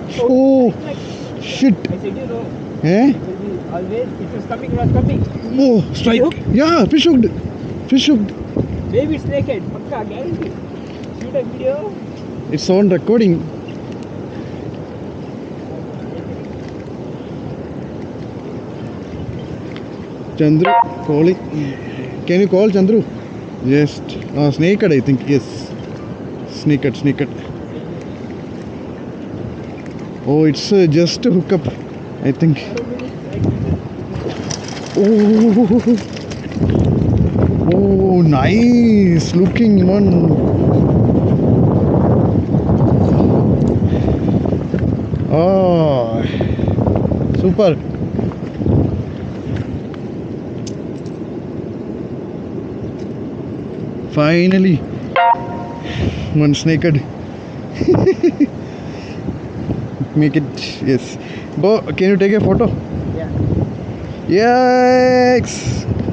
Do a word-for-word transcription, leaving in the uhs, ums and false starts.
Oh, shit. I said, you know, Eh? it will be always, it was coming, it was coming. Oh, strike. Yeah, fish hooked. Fish hooked. Maybe snakehead, pakka, guarantee. Shoot a video. It's on recording. Chandru calling. Can you call Chandru? Yes. Uh, snakehead, I think. Yes. Snakehead, snakehead. Oh, it's uh, just a hookup, I think. Oh, oh, nice looking one. Oh, super. Finally, one snakehead. Make it, yes. Go, can you take a photo? Yeah. Yikes!